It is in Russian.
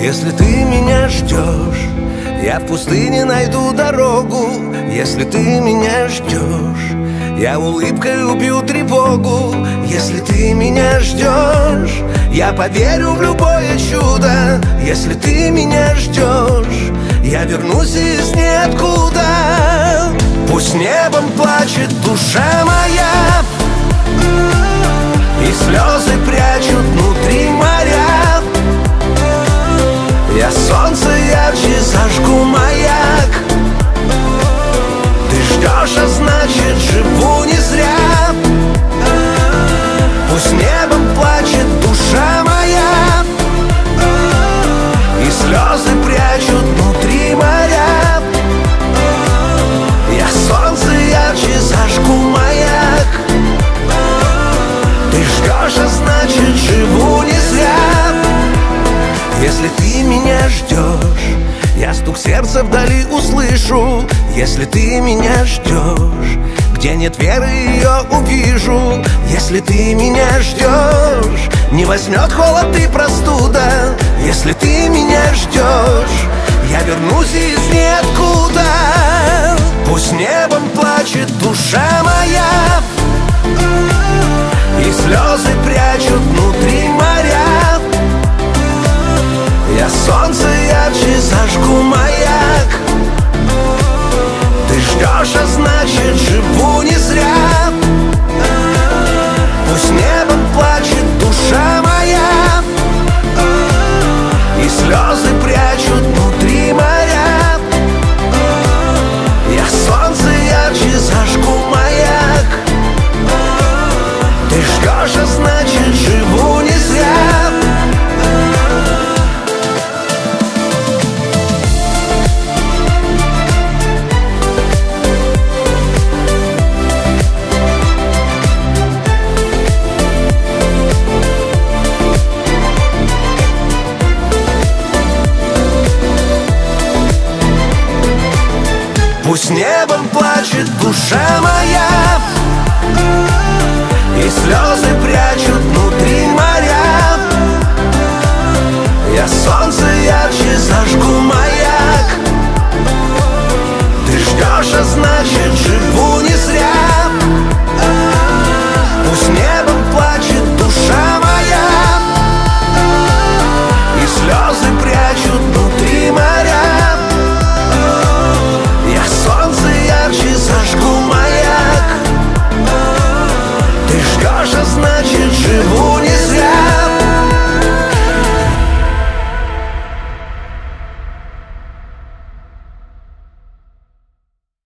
Если ты меня ждешь, я в пустыне найду дорогу. Если ты меня ждешь, я улыбкой убью тревогу. Если ты меня ждешь, я поверю в любое чудо. Если ты меня ждешь, я вернусь из ниоткуда. Пусть небом плачет душа моя, и слезы прячут внутри моря. Я солнце ярче зажгу маяк. Ты ждешь, а значит живу не зря. Пусть небом плачет душа моя, и слезы прячут внутри моря. Я солнце ярче зажгу маяк. Ты ждешь, а значит живу не зря. Если ты меня ждешь, я стук сердца вдали услышу. Если ты меня ждешь, где нет веры, ее увижу. Если ты меня ждешь, не возьмет холод и простуда. Если ты меня ждешь, я вернусь из ниоткуда. Пусть небом плачет душа моя, и слезы прячут внутри моря. Я солнце ярче зажгу маяк. Ты ждешь, а значит живу не зря. Пусть небом плачет душа моя, и слезы прячут внутри моря. Я солнце ярче зажгу маяк. Ты ждешь, а значит живу не зря. Пусть небом плачет душа моя, и слезы прячут внутри моря. Я солнце ярче зажгу маяк. Ты ждешь, а значит